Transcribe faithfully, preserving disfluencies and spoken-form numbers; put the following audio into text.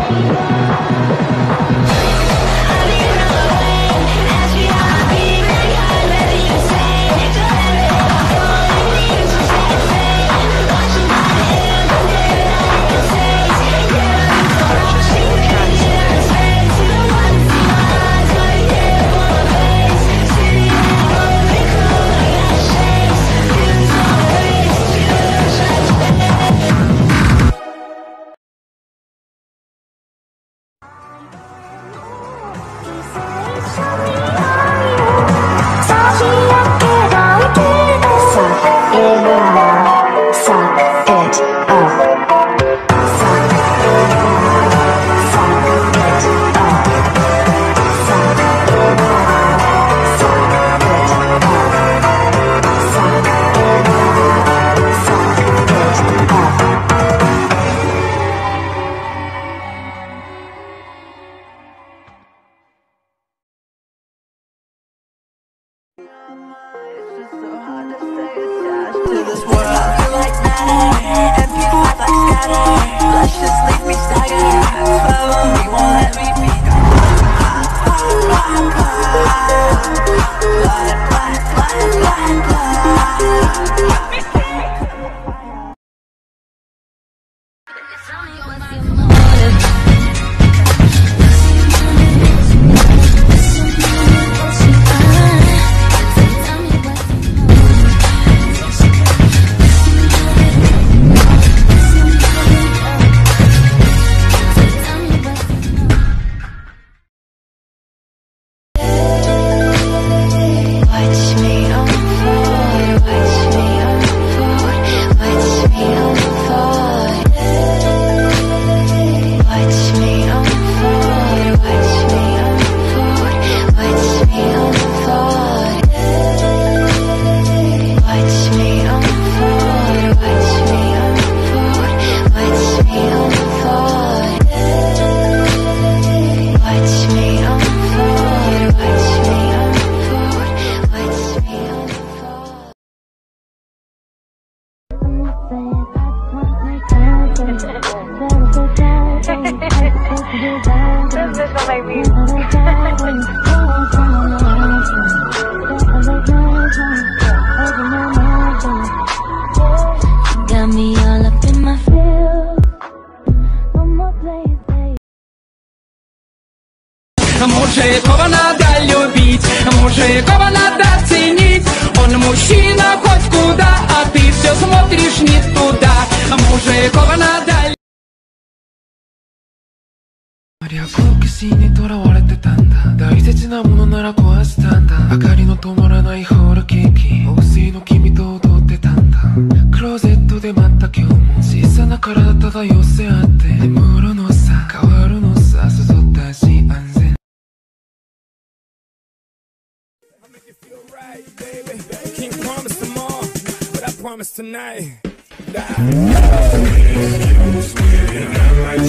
To this world, I feel like matter, and people act like scatter. Let's just leave me staggered. Follow me, won't let me be. Blood, blood, blood, blood, blood. Tell me what's your motive. This is what I mean. Got me all up in my field. Мужикова надо любить, мужикова надо ценить. Он мужчина хоть куда, а ты все смотришь не туда. Мужикова надо любить. 好奇心にとらわれてたんだ。大切なものなら壊したんだ。明かりの灯らないホールケーキ、香水の君と踊ってたんだ。クローゼットで待った今日も小さな体漂寄せ合って眠るのさ、変わるのさ、誘ったし安全。Can't promise tomorrow, but I promise tonight.